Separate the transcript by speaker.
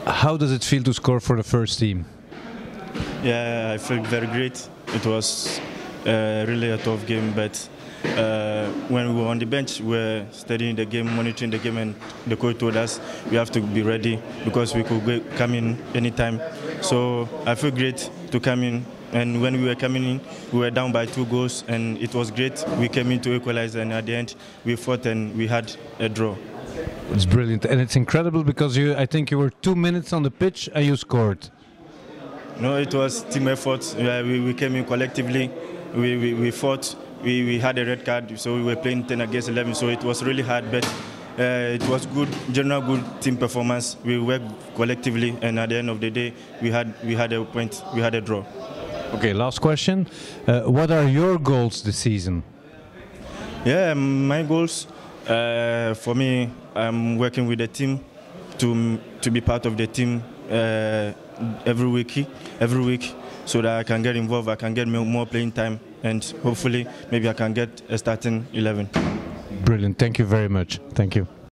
Speaker 1: How does it feel to score for the first team?
Speaker 2: Yeah, I feel very great. It was really a tough game, but when we were on the bench, we were studying the game, monitoring the game, and the coach told us we have to be ready because we could come in anytime. So I feel great to come in. And when we were coming in, we were down by 2 goals, and it was great. We came in to equalize, and at the end, we fought and we had a draw.
Speaker 1: It's brilliant, and it's incredible because I think you were 2 minutes on the pitch and you scored.
Speaker 2: No, it was team effort. We came in collectively. We fought. We had a red card, so we were playing 10 against 11. So it was really hard, but it was good, general good team performance. We worked collectively, and at the end of the day, we had a point. We had a draw.
Speaker 1: Okay, last question. What are your goals this season?
Speaker 2: Yeah, my goals. For me, I'm working with the team to be part of the team every week, so that I can get involved, I can get more playing time, and hopefully maybe I can get a starting 11.
Speaker 1: Brilliant. Thank you very much. Thank you.